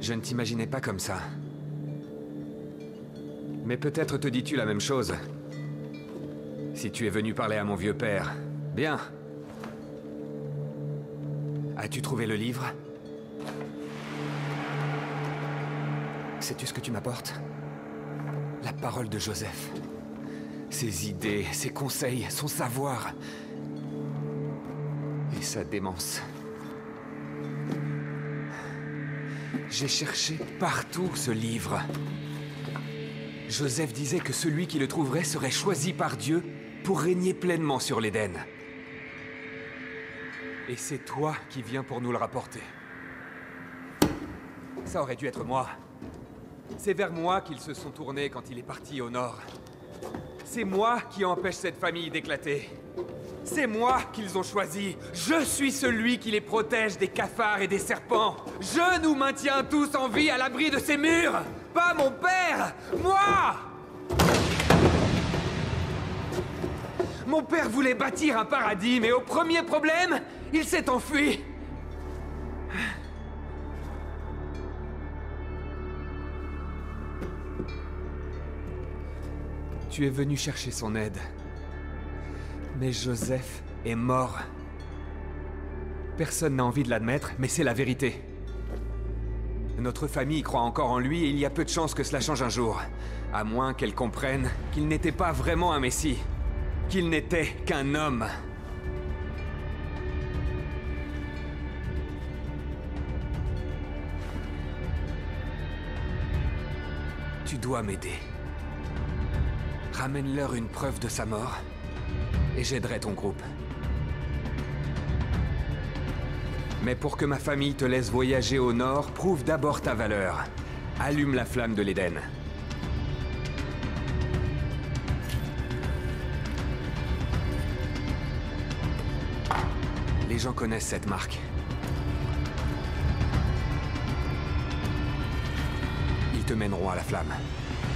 Je ne t'imaginais pas comme ça. Mais peut-être te dis-tu la même chose. Si tu es venu parler à mon vieux père. Bien. As-tu trouvé le livre? Sais-tu ce que tu m'apportes? La parole de Joseph. Ses idées, ses conseils, son savoir. Et sa démence. J'ai cherché partout ce livre. Joseph disait que celui qui le trouverait serait choisi par Dieu pour régner pleinement sur l'Éden. Et c'est toi qui viens pour nous le rapporter. Ça aurait dû être moi. C'est vers moi qu'ils se sont tournés quand il est parti au nord. C'est moi qui empêche cette famille d'éclater. C'est moi qu'ils ont choisi. Je suis celui qui les protège des cafards et des serpents. Je nous maintiens tous en vie à l'abri de ces murs. Pas mon père, moi! Mon père voulait bâtir un paradis, mais au premier problème, il s'est enfui. Tu es venu chercher son aide. Mais Joseph est mort. Personne n'a envie de l'admettre, mais c'est la vérité. Notre famille croit encore en lui et il y a peu de chances que cela change un jour. À moins qu'elle comprenne qu'il n'était pas vraiment un messie. Qu'il n'était qu'un homme. Tu dois m'aider. Ramène-leur une preuve de sa mort, et j'aiderai ton groupe. Mais pour que ma famille te laisse voyager au nord, prouve d'abord ta valeur. Allume la flamme de l'Éden. Les gens connaissent cette marque. Ils te mèneront à la flamme.